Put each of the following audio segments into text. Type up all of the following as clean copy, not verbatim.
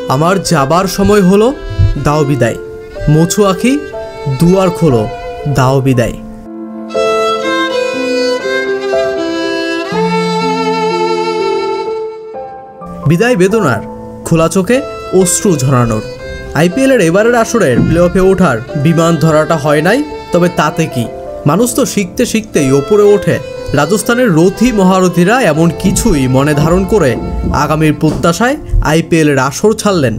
আমার যাবার সময় হলো, দাও বিদায়। মোছো আঁখি দুয়ার খোলো, দাও বিদায়। বিদায় বেদনার, খোলা চোখে অশ্রু ঝরানোর। আইপিএলের এবারের আসরের প্লে অফে ওঠার বিমান ধরাটা হয় নাই, তবে তাতে কি, মানুষ তো শিখতে শিখতেই ওপরে ওঠে। রাজস্থানের রথী মহারথীরা এমন কিছুই মনে ধারণ করে আগামীর প্রত্যাশায় আইপিএলের আসর ছাড়লেন।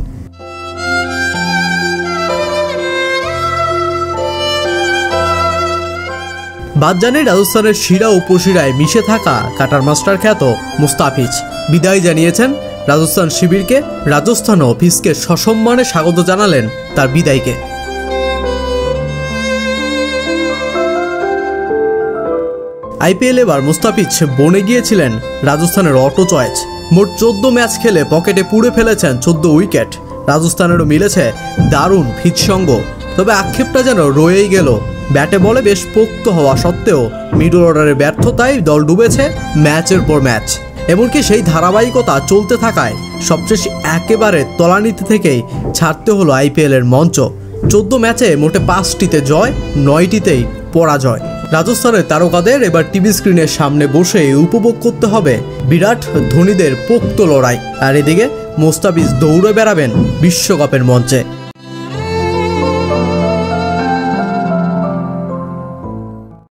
বাদ জানে রাজস্থানের শিরা উপশিরায় মিশে থাকা কাটার মাস্টার খ্যাত মুস্তাফিজ বিদায় জানিয়েছেন রাজস্থান শিবিরকে। রাজস্থান অফিসকে সসম্মানে স্বাগত জানালেন তার বিদায়কে। আইপিএল এবার মুস্তাফিজ বনে গিয়েছিলেন রাজস্থানের অটো চয়েস। মোট 14 ম্যাচ খেলে পকেটে পুড়ে ফেলেছেন 14 উইকেট। রাজস্থানেরও মিলেছে দারুণ ফিটসঙ্গ, তবে আক্ষেপটা যেন রয়েই গেল। ব্যাটে বলে বেশ পোক্ত হওয়া সত্ত্বেও মিডল অর্ডারের ব্যর্থতায় দল ডুবেছে ম্যাচের পর ম্যাচ। এমনকি সেই ধারাবাহিকতা চলতে থাকায় সবশেষে একেবারে তলানিতে থেকেই ছাড়তে হলো আইপিএলের মঞ্চ। 14 ম্যাচে মোটে 5টিতে জয়, 9টিতেই পরাজয়। রাজস্থানের তারকাদের এবার টিভি স্ক্রিনের সামনে বসে উপভোগ করতে হবে বিরাট ধোনিদের পোক্ত লড়াই। আর এদিকে মুস্তাফিজ দৌড়ে বেড়াবেন বিশ্বকাপের মঞ্চে।